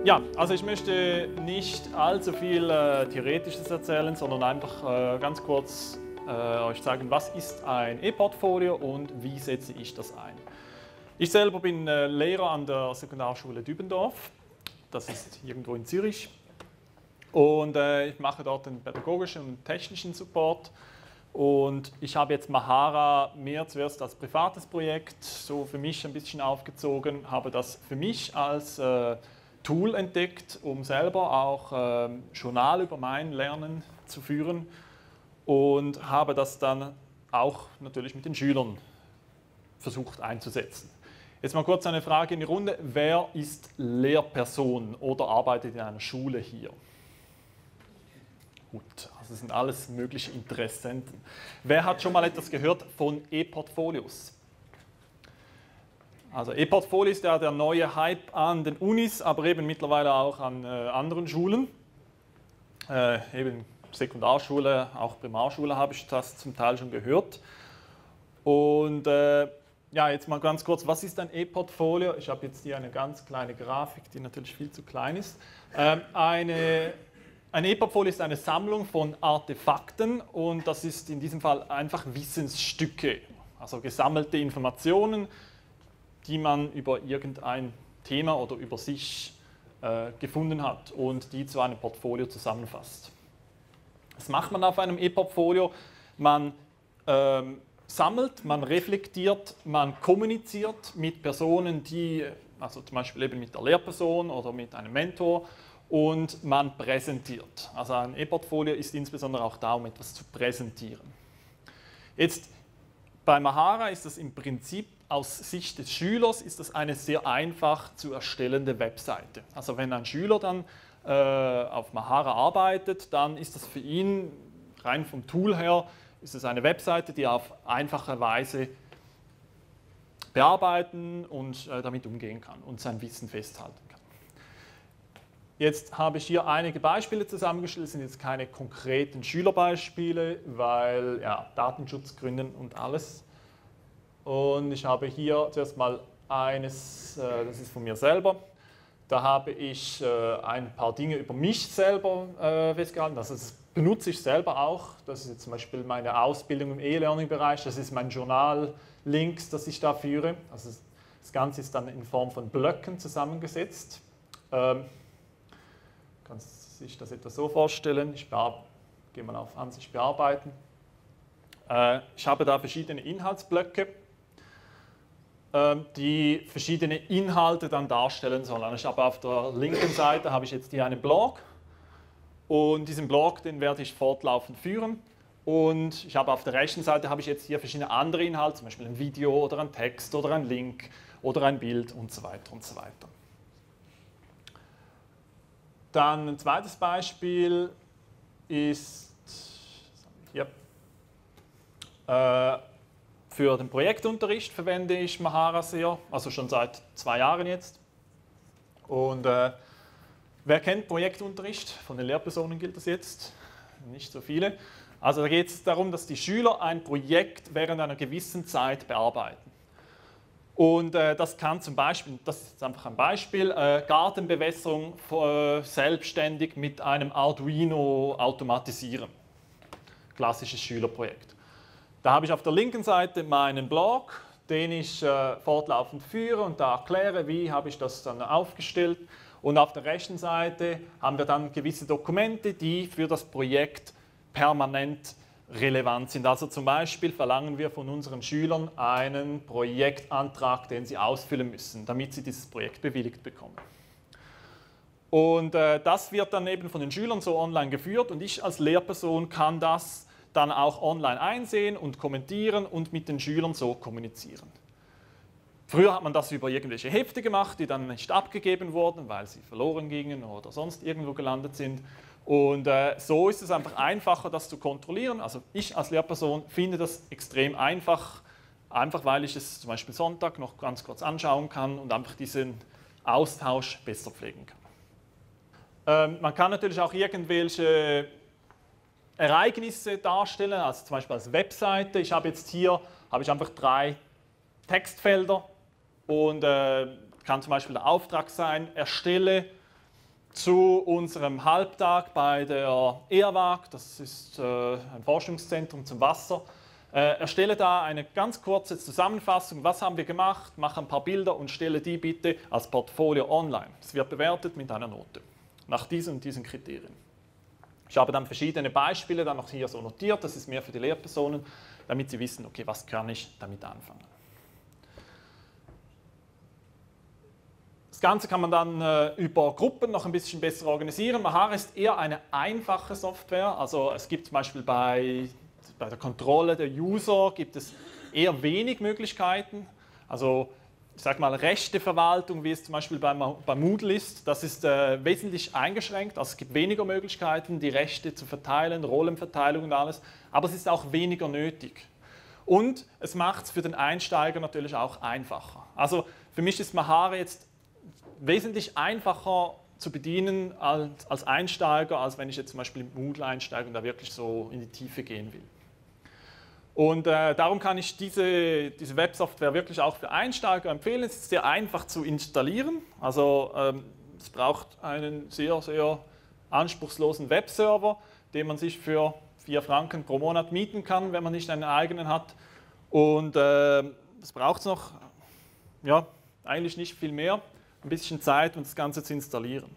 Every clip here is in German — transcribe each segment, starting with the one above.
Ja, also ich möchte nicht allzu viel Theoretisches erzählen, sondern einfach ganz kurz euch zeigen, was ist ein E-Portfolio und wie setze ich das ein. Ich selber bin Lehrer an der Sekundarschule Dübendorf, das ist irgendwo in Zürich, und ich mache dort den pädagogischen und technischen Support. Und ich habe jetzt Mahara mehr zuerst als privates Projekt so für mich ein bisschen aufgezogen, habe das für mich als Tool entdeckt, um selber auch Journal über mein Lernen zu führen, und habe das dann auch natürlich mit den Schülern versucht einzusetzen. Jetzt mal kurz eine Frage in die Runde. Wer ist Lehrperson oder arbeitet in einer Schule hier? Gut, also das sind alles mögliche Interessenten. Wer hat schon mal etwas gehört von E-Portfolios? Also E-Portfolio ist ja der neue Hype an den Unis, aber eben mittlerweile auch an anderen Schulen. Eben Sekundarschule, auch Primarschule habe ich das zum Teil schon gehört. Und ja, jetzt mal ganz kurz, was ist ein E-Portfolio? Ich habe jetzt hier eine ganz kleine Grafik, die natürlich viel zu klein ist. Ein E-Portfolio ist eine Sammlung von Artefakten und das ist in diesem Fall einfach Wissensstücke, also gesammelte Informationen, die man über irgendein Thema oder über sich gefunden hat und die zu einem Portfolio zusammenfasst. Das macht man auf einem E-Portfolio. Man sammelt, man reflektiert, man kommuniziert mit Personen, also zum Beispiel eben mit der Lehrperson oder mit einem Mentor, und man präsentiert. Also ein E-Portfolio ist insbesondere auch da, um etwas zu präsentieren. Jetzt bei Mahara ist das im Prinzip aus Sicht des Schülers ist das eine sehr einfach zu erstellende Webseite. Also wenn ein Schüler dann auf Mahara arbeitet, dann ist das für ihn rein vom Tool her ist es eine Webseite, die er auf einfache Weise bearbeiten und damit umgehen kann und sein Wissen festhalten kann. Jetzt habe ich hier einige Beispiele zusammengestellt, das sind jetzt keine konkreten Schülerbeispiele, weil ja, Datenschutzgründen und alles. Und ich habe hier zuerst mal eines, das ist von mir selber. Da habe ich ein paar Dinge über mich selber festgehalten, also das benutze ich selber auch. Das ist jetzt zum Beispiel meine Ausbildung im E-Learning-Bereich, das ist mein Journal-Links, das ich da führe. Also das Ganze ist dann in Form von Blöcken zusammengesetzt. Kann sich das etwa so vorstellen, ich gehe mal auf Ansicht bearbeiten. Ich habe da verschiedene Inhaltsblöcke, die verschiedene Inhalte dann darstellen sollen. Ich habe auf der linken Seite habe ich jetzt hier einen Blog und diesen Blog, den werde ich fortlaufend führen. Und ich habe auf der rechten Seite habe ich jetzt hier verschiedene andere Inhalte, zum Beispiel ein Video oder ein Text oder ein Link oder ein Bild und so weiter und so weiter. Dann ein zweites Beispiel ist hier. Für den Projektunterricht verwende ich Mahara sehr, also schon seit 2 Jahren jetzt. Und wer kennt Projektunterricht? Von den Lehrpersonen gilt das jetzt, nicht so viele. Also da geht es darum, dass die Schüler ein Projekt während einer gewissen Zeit bearbeiten. Und das kann zum Beispiel, das ist einfach ein Beispiel, Gartenbewässerung selbstständig mit einem Arduino automatisieren. Klassisches Schülerprojekt. Da habe ich auf der linken Seite meinen Blog, den ich fortlaufend führe und da erkläre, wie habe ich das dann aufgestellt. Und auf der rechten Seite haben wir dann gewisse Dokumente, die für das Projekt permanent relevant sind. Also zum Beispiel verlangen wir von unseren Schülern einen Projektantrag, den sie ausfüllen müssen, damit sie dieses Projekt bewilligt bekommen. Und das wird dann eben von den Schülern so online geführt und ich als Lehrperson kann das dann auch online einsehen und kommentieren und mit den Schülern so kommunizieren. Früher hat man das über irgendwelche Hefte gemacht, die dann nicht abgegeben wurden, weil sie verloren gingen oder sonst irgendwo gelandet sind. Und so ist es einfach einfacher, das zu kontrollieren. Also ich als Lehrperson finde das extrem einfach, weil ich es zum Beispiel Sonntag noch ganz kurz anschauen kann und einfach diesen Austausch besser pflegen kann. Man kann natürlich auch irgendwelche Ereignisse darstellen, also zum Beispiel als Webseite. Ich habe jetzt hier einfach 3 Textfelder und kann zum Beispiel der Auftrag sein, erstelle zu unserem Halbtag bei der EAWAG, das ist ein Forschungszentrum zum Wasser. Erstelle da eine ganz kurze Zusammenfassung, was haben wir gemacht, mache ein paar Bilder und stelle die bitte als Portfolio online. Es wird bewertet mit einer Note, nach diesen und diesen Kriterien. Ich habe dann verschiedene Beispiele dann noch hier so notiert, das ist mehr für die Lehrpersonen, damit sie wissen, okay, was kann ich damit anfangen. Das Ganze kann man dann über Gruppen noch ein bisschen besser organisieren. Mahara ist eher eine einfache Software, also es gibt zum Beispiel bei der Kontrolle der User gibt es eher wenig Möglichkeiten. Also ich sage mal Rechteverwaltung, wie es zum Beispiel bei Moodle ist, das ist wesentlich eingeschränkt. Also es gibt weniger Möglichkeiten, die Rechte zu verteilen, Rollenverteilung und alles, aber es ist auch weniger nötig. Und es macht es für den Einsteiger natürlich auch einfacher. Also für mich ist Mahara jetzt wesentlich einfacher zu bedienen als Einsteiger, als wenn ich jetzt zum Beispiel in Moodle einsteige und da wirklich so in die Tiefe gehen will. Und darum kann ich diese Websoftware wirklich auch für Einsteiger empfehlen. Es ist sehr einfach zu installieren. Also es braucht einen sehr, sehr anspruchslosen Webserver, den man sich für 4 Franken pro Monat mieten kann, wenn man nicht einen eigenen hat. Und es braucht noch, ja, eigentlich nicht viel mehr, ein bisschen Zeit, um das Ganze zu installieren.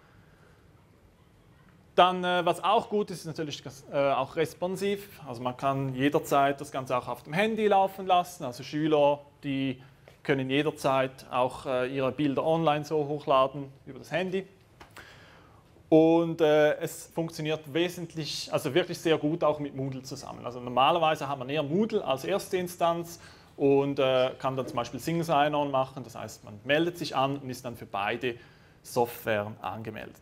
Dann, was auch gut ist, ist natürlich auch responsiv. Also man kann jederzeit das Ganze auch auf dem Handy laufen lassen. Also Schüler, die können jederzeit auch ihre Bilder online so hochladen über das Handy. Und es funktioniert wesentlich, also wirklich sehr gut auch mit Moodle zusammen. Also normalerweise hat man eher Moodle als erste Instanz und kann dann zum Beispiel Single Sign-On machen. Das heißt, man meldet sich an und ist dann für beide Softwaren angemeldet.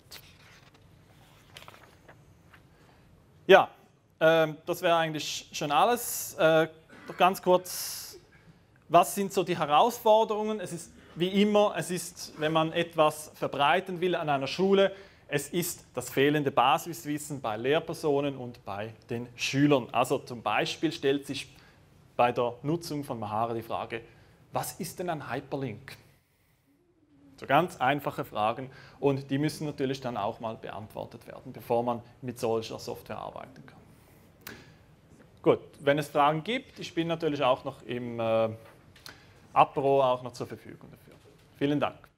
Ja, das wäre eigentlich schon alles. Ganz kurz, was sind so die Herausforderungen? Es ist wie immer, wenn man etwas verbreiten will an einer Schule, es ist das fehlende Basiswissen bei Lehrpersonen und bei den Schülern. Also zum Beispiel stellt sich bei der Nutzung von Mahara die Frage, was ist denn ein Hyperlink? So ganz einfache Fragen und die müssen natürlich dann auch mal beantwortet werden, bevor man mit solcher Software arbeiten kann. Gut, wenn es Fragen gibt, ich bin natürlich auch noch im Apero auch noch zur Verfügung dafür. Vielen Dank.